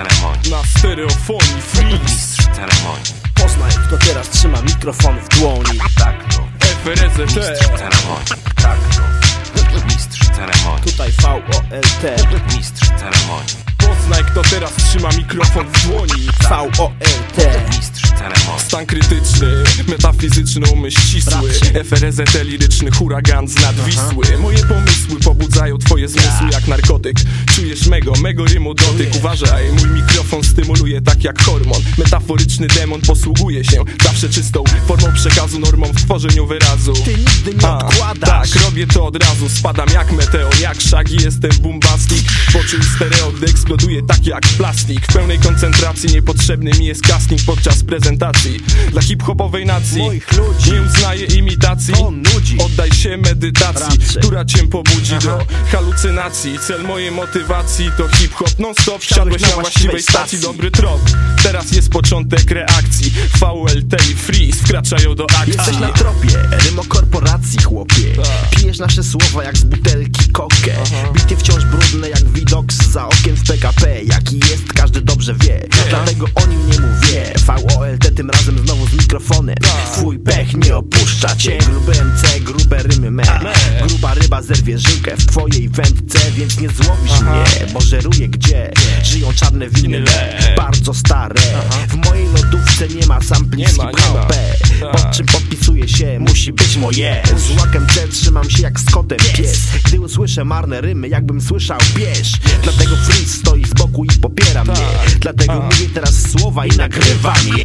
ceremonii. Na stereofonii freeze. Mistrz ceremonii. Poznaj, kto teraz trzyma mikrofon w dłoni. Tak to. FRZT. Mistrz ceremonii. Tak to. Mistrz ceremonii. Tutaj VOLT. Mistrz ceremonii. Poznaj, kto teraz trzyma mikrofon w dłoni. VOLT. Mistrz ceremonii. Stan krytyczny, metafizyczny umysł ścisły. FRZT liryczny huragan z nad Wisły. Moje pomysły pobudzają twoje zmysły jak narkotyk. Czujesz mego rymu dotyk. Uważaj, mój mikrofon stymuluje tak jak hormon. Metaforyczny demon posługuje się zawsze czystą formą przekazu, normą w tworzeniu wyrazu. Ty nigdy nie odkładasz. Tak, robię to od razu. Spadam jak meteor, jak Shaggy, jestem bombastic. Poczuj stereo, gdy eksploduje tak jak plastik. W pełnej koncentracji niepotrzebny mi jest casting podczas prezentacji dla hip-hopowej nacji. Moich ludzi nie uznaję imitacji. to nudzi. Oddaj się medytacji, Raczej. która cię pobudzi do halucynacji. Cel mojej motywacji to hip-hop non-stop. Wsiadłeś na właściwej stacji, dobry trop. Teraz jest początek reakcji. VLT i freeze wkraczają do akcji. Jesteś na tropie rymokorporacji, chłopie. Pijesz nasze słowa jak z butelki kokę. Bity wciąż brudne jak widok zza okien w PKP. Jaki jest, każdy dobrze wie. Dlatego o nim nie mówię. VOLT tym razem znowu z mikrofonem. Twój pech nie opuszcza cię. Gruby MC, grube rymy me. Gruba ryba zerwie żyłkę w twojej wędce. Więc nie złowisz mnie, bo żeruję gdzie żyją czarne winy bardzo stare. W mojej lodówce nie ma sampli z hip-hop. Pod czym podpisuję się, musi być moje. Z łakiem C trzymam się jak z kotem pies. Gdy usłyszę marne rymy, jakbym słyszał piesz. Dlatego freeze stoi z boku i popiera mnie. Dlatego mówię teraz słowa i nagrywam je.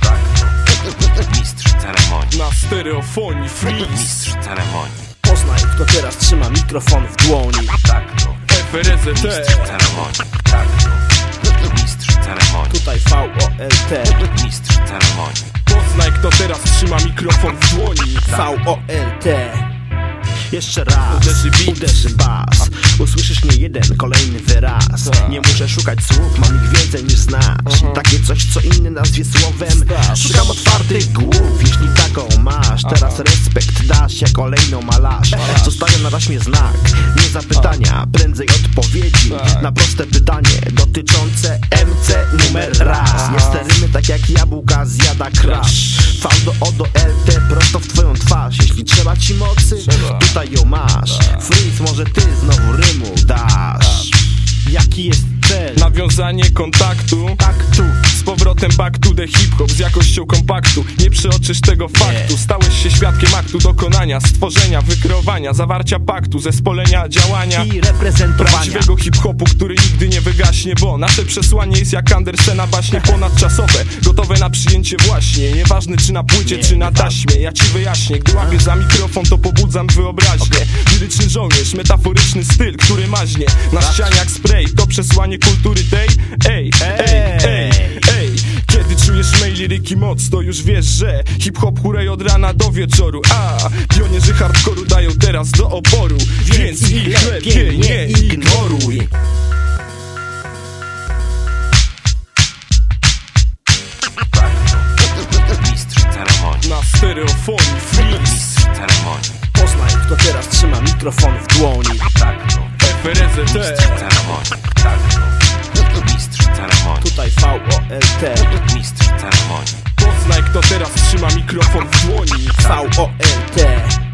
Mistrz ceremonii. Na stereofonii freeze. Mistrz ceremonii. Poznaj, kto teraz trzyma mikrofon w dłoni. Tak to. FRZT. Ceremonii. Tak to. Mistrz ceremonii. Tutaj VOLT. Mistrz ceremonii. Poznaj, kto teraz trzyma mikrofon w dłoni. VOLT. Jeszcze raz Uderzy beat. bas. Usłyszysz nie jeden, kolejny wyraz. Nie muszę szukać słów, mam ich więcej niż znasz. Takie coś, co inny nazwie słowem. Szukam otwartych głów, jeśli taką masz. Teraz respekt dasz, jak olejną malasz. Zostawiam na taśmie znak, nie zapytania, prędzej odpowiedzi na proste pytanie dotyczące MC numer raz. Jest rymy tak jak jabłka zjada crash. V do O do LT prosto w twoją twarz. Jeśli trzeba ci mocy, tutaj ją masz. Freeze, może ty znowu rymu dasz. Jaki jest cel? Nawiązanie kontaktu. Z powrotem back to the hip-hop z jakością kompaktu. Nie przeoczysz tego faktu. Stałeś się świadkiem aktu dokonania, stworzenia, wykreowania, zawarcia paktu, zespolenia, działania I reprezentowania prawdziwego hip-hopu, który nigdy nie wygaśnie. Bo nasze przesłanie jest jak Andersena baśnie ponadczasowe, gotowe na przyjęcie właśnie. Nieważne czy na płycie, czy na taśmie. Ja ci wyjaśnię, gdy łapię za mikrofon, to pobudzam wyobraźnię. Liryczny żołnierz, metaforyczny styl, który maźnie na ścianie jak spray. To przesłanie kultury tej. Ej, kiedy czujesz mej liryki moc, to już wiesz, że hip-hop hurej od rana do wieczoru. Pionierzy hardkoru dają teraz do oporu, więc ich lepiej nie ignoruj. Mistrz ceremonii. Na stereofonii freeze. Mistrz ceremonii. Poznaj, kto teraz trzyma mikrofon w dłoni. Tak to. FRZT. Mistrz ceremonii. Tak to. Mistrz ceremonii. Tutaj VOLT. Mistrz ceremonii. Poznaj, kto teraz trzyma mikrofon w dłoni. VOLT.